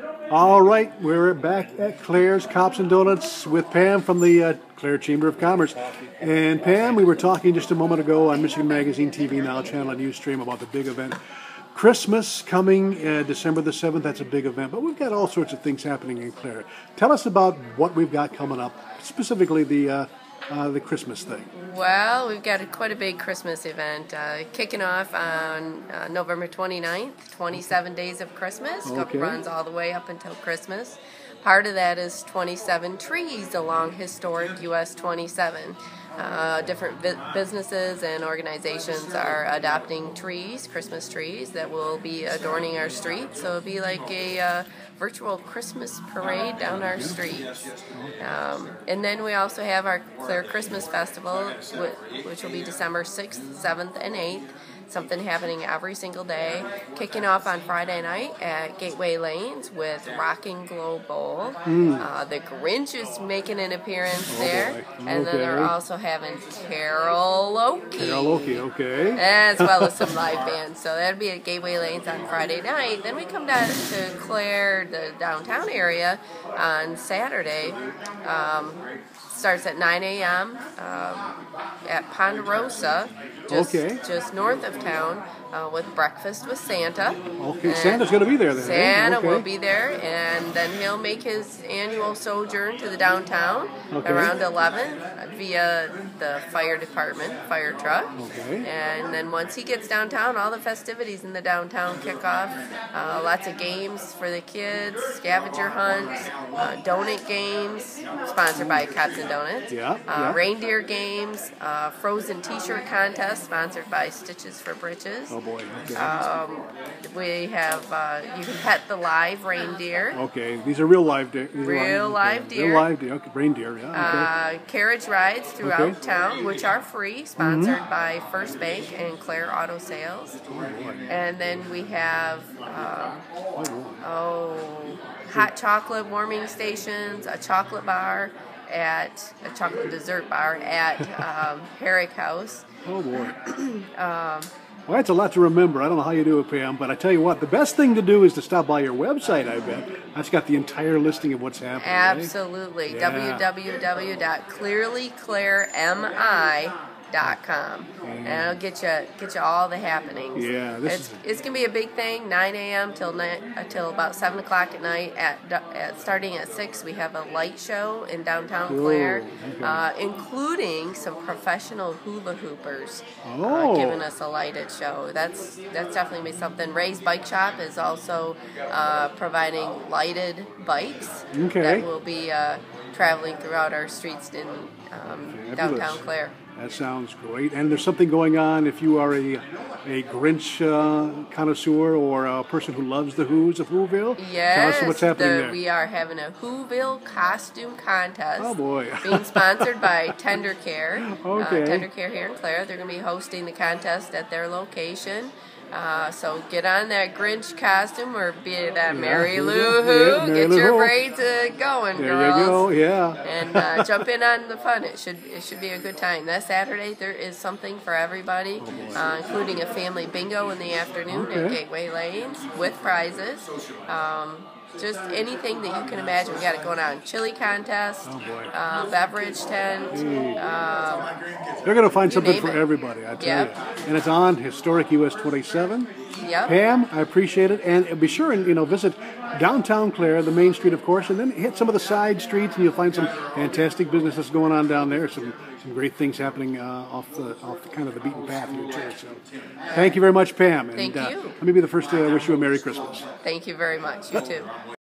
All right, we're back at Claire's Cops and Donuts with Pam from the Claire Chamber of Commerce. And Pam, we were talking just a moment ago on Michigan Magazine TV Now channel and Ustream about the big event. Christmas coming December the 7th, that's a big event, but we've got all sorts of things happening in Claire. Tell us about what we've got coming up, specifically the Christmas thing. Well, we've got quite a big Christmas event kicking off on November 29th, 27 days of Christmas. Okay. Runs all the way up until Christmas. Part of that is 27 trees along historic US 27. Different businesses and organizations are adopting trees, Christmas trees, that will be adorning our streets. So it'll be like a virtual Christmas parade down our streets. And then we also have our Claire Christmas Festival, which will be December 6th, 7th, and 8th. Something happening every single day. Kicking off on Friday night at Gateway Lanes with Rocking Glow Bowl. The Grinch is making an appearance there. And then they're also having karaoke. Karaoke, okay. As well as some live bands. So that'll be at Gateway Lanes on Friday night. Then we come down to Claire, the downtown area, on Saturday. Starts at 9 a.m. At Ponderosa, just north of town, with Breakfast with Santa. Okay, and Santa's going to be there then. Santa okay. will be there, and then he'll make his annual sojourn to the downtown around 11 via the fire department, fire truck. Okay. And then once he gets downtown, all the festivities in the downtown kick off. Lots of games for the kids, scavenger hunts, donut games, sponsored by Cops and Donuts. Reindeer games, frozen t-shirt contest, sponsored by Stitches for Britches. Oh boy. Okay. We have, you can pet the live reindeer. Okay, these are real live deer. Real live deer. Real live deer, okay. Reindeer, yeah. Okay. Carriage rides throughout town, which are free, sponsored by First Bank and Claire Auto Sales. And then we have, hot chocolate warming stations, a chocolate bar, at a chocolate dessert bar at Herrick House. Oh boy. Well, that's a lot to remember. I don't know how you do it, Pam, but I tell you what, the best thing to do is to stop by your website, I bet. That's got the entire listing of what's happening. Absolutely. Right? www.clearlyclaremi.com. And it'll get you all the happenings. Yeah, it's gonna be a big thing. 9 a.m. till about 7 o'clock at night. Starting at 6, we have a light show in downtown Claire, including some professional hula hoopers giving us a lighted show. That's definitely be something. Ray's Bike Shop is also providing lighted bikes that will be traveling throughout our streets in downtown Claire. That sounds great. And there's something going on if you are a Grinch connoisseur or a person who loves the Who's of Whoville. Yes. Tell us what's happening there. We are having a Whoville costume contest. Oh, boy. Being sponsored by Tender Care. Okay. Tender Care here in Claire. They're going to be hosting the contest at their location. So get on that Grinch costume or be that Mary Lou Who. Get your braids going, there girls. You go, yeah. And jump in on the fun. It should be a good time. That Saturday there is something for everybody, including a family bingo in the afternoon at Gateway Lanes with prizes. Just anything that you can imagine. We got it going on. Chili contest, beverage tent. They're going to find something for everybody, I tell you. And it's on historic US 27. Yep. Pam, I appreciate it. And be sure and visit downtown Claire, the main street, of course, and then hit some of the side streets, and you'll find some fantastic businesses going on down there. Some great things happening off the kind of the beaten path here too. So, thank you very much, Pam. Thank you. Let me be the first to wish you a Merry Christmas. Thank you very much. You too.